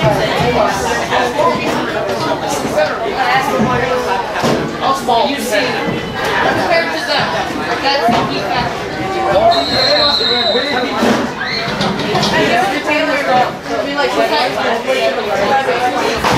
How small you see compared to them. That's the key factor. I guess the Taylor's dog. I mean, like,